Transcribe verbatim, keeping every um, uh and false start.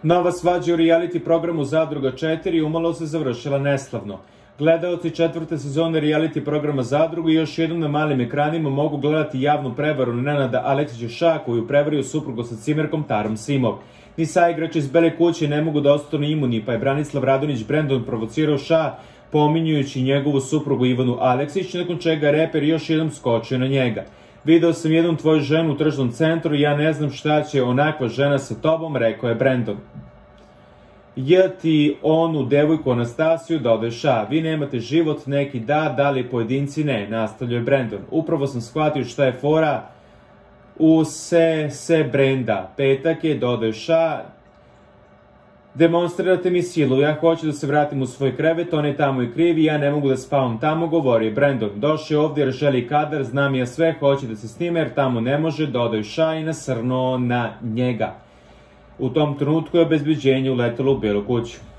Nova svađa u reality programu Zadruga četiri umalo se završila neslavno. Gledaoci četvrte sezone reality programa Zadruga još jednom na malim ekranima mogu gledati javnu prevaru Nenada Aleksića Ša, koju prevario suprugu sa cimerkom Tarom Simov. Ni saigrači iz Bele kuće ne mogu da ostanu imuni, pa je Branislav Radonjić Brendon provocirao Ša, pominjujući njegovu suprugu Ivanu Aleksić, nakon čega je reper još jednom skočio na njega. Video sam jednom tvoju ženu u tržnom centru i ja ne znam šta će onakva žena sa tobom, rekao je Brendon. J ti onu devojku Anastasiju, dodao Ša, vi nemate život, neki da, da li pojedinci ne, nastavljao je Brendon. Upravo sam shvatio šta je fora u se, se Brenda. Petak je, dodao Ša, demonstrirate mi silu, ja hoću da se vratim u svoj krevet, on je tamo i krivi, ja ne mogu da spavam tamo, govori je Brendon. Došao je ovdje jer želi kadar, znam ja sve, hoće da se snime jer tamo ne može, dodao Ša i nasrnuo na njega. U tom trenutku je obezbeđenje uletelo u Belu kuću.